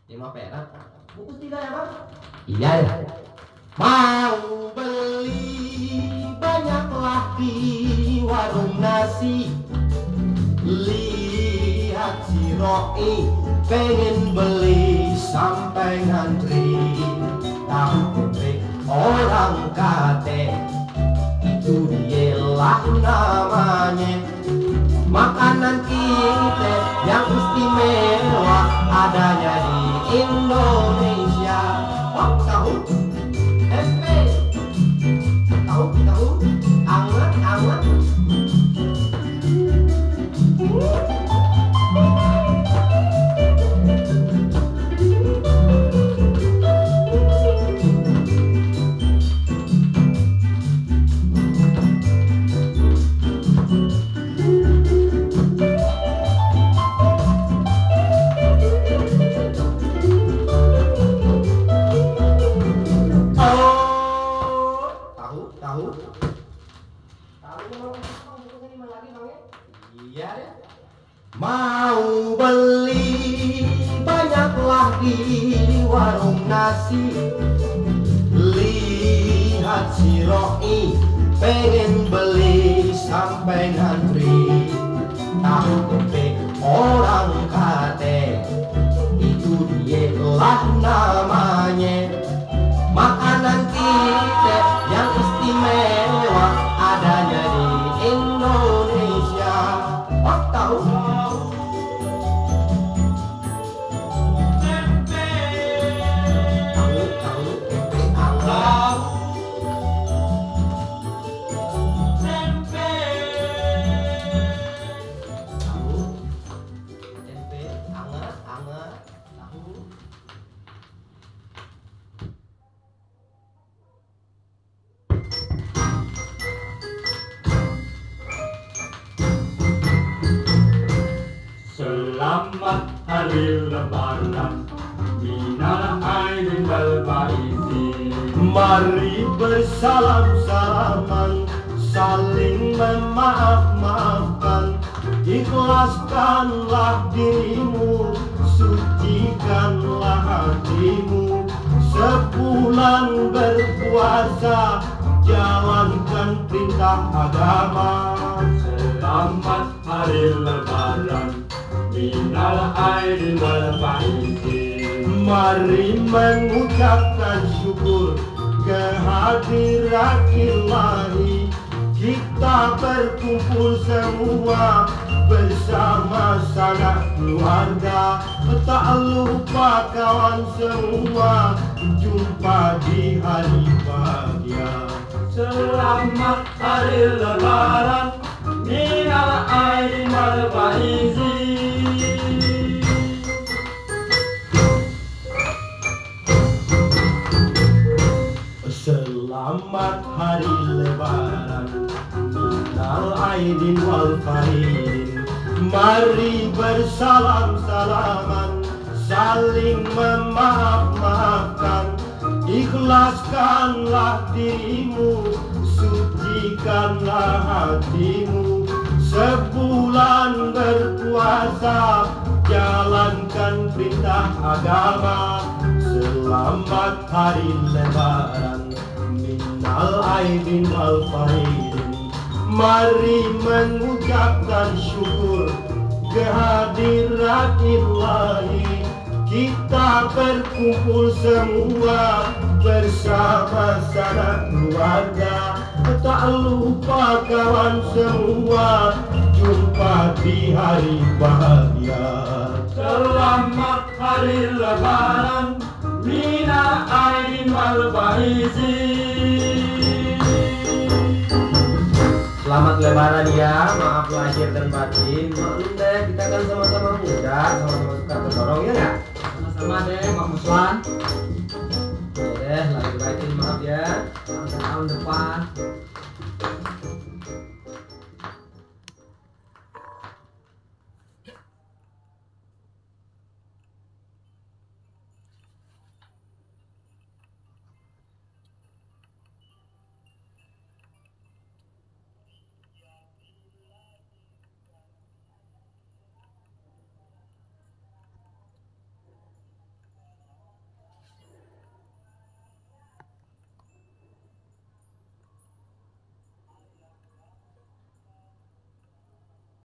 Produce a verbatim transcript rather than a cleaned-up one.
lima perak. Bungkus tiga ya bang? Iya ya. Mau beli banyaklah di warung nasi. Lihat si Roi pengen beli sampai ngantri. Tahu tempe orang kate itu dialah namanya. Makanan kita yang istimewa adanya di Indonesia. Oh, tahu? Tempe. Tahu, tahu. Anget, anget. Iya ya. Mau beli banyaklah di warung nasi. Lihat si Roi pengen beli sampai ngantri. Tahu tempe orang kate itu dialah namanya. Makanan kita yang istimewa adanya di Indonesia. Oh, tahu? Tempe. Tahu, tahu, tempe anget. Tempe. Tahu? Tempe anget, anget. Tahu? Selamat hari lebaran, minal aidin wal faizin. Mari bersalam-salaman, saling memaaf-maafkan. Ikhlaskanlah dirimu, sucikanlah hatimu. Sebulan berpuasa, jalankan perintah agama. Selamat hari lebaran, minal aidin wal faizin. Mari mengucapkan syukur kehadirat Ilahi. Kita berkumpul semua bersama sanak keluarga. Tak lupa kawan semua, jumpa di hari bahagia. Selamat hari lebaran, minal aidin wal faizin. Selamat hari lebaran, minal aidin wal faizin. Mari bersalam-salaman, saling memaaf-maafkan. Ikhlaskanlah dirimu, sucikanlah hatimu. Sebulan berpuasa, jalankan perintah agama. Selamat hari lebaran, minal aidin wal faizin. Mari mengucapkan syukur kehadirat Ilahi. Kita berkumpul semua bersama sanak keluarga. Tak lupa kawan semua, jumpa di hari bahagia. Selamat hari lebaran, minal aidin wal faizin. Selamat lebaran ya, maaf lahir dan batin. Maklum deh, kita kan sama-sama muda, sama-sama suka terdorong ya nggak? Sama-sama deh, Pak Muswan. Ya deh, lahir batin maaf ya. Sampai tahun depan.